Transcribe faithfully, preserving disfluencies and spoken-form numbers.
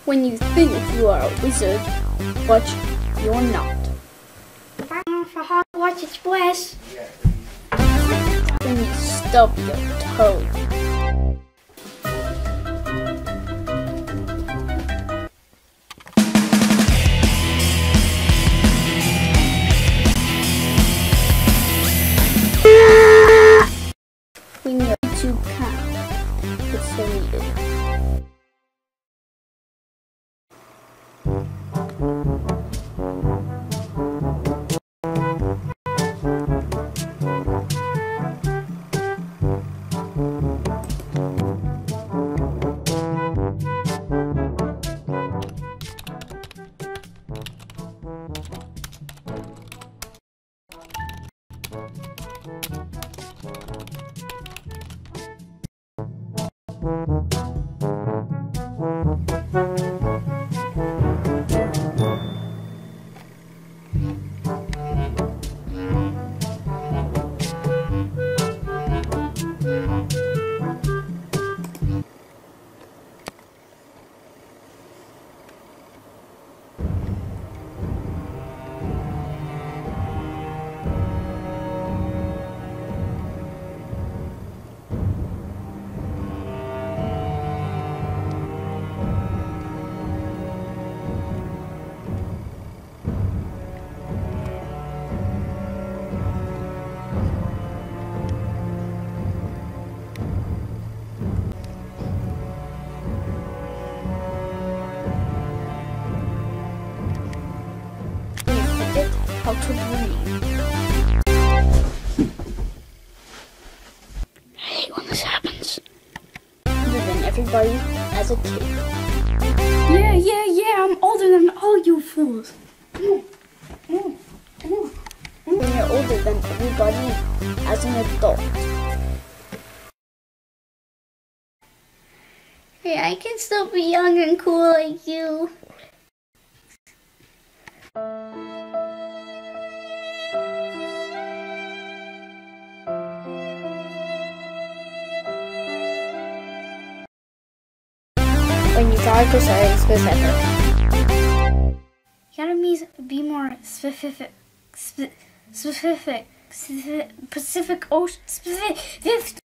when you think you are a wizard, but you're not. For Hogwarts Express. When you stub your toe. When your YouTube account gets deleted. How to breathe. I hate when this happens. Older than everybody as a kid. Yeah, yeah, yeah, I'm older than all you fools. When you're older than everybody as an adult. Hey, I can still be young and cool like you. When you try to say specific. You gotta be, be more specific. Spe- specific. Specific. Pacific Ocean. Specific.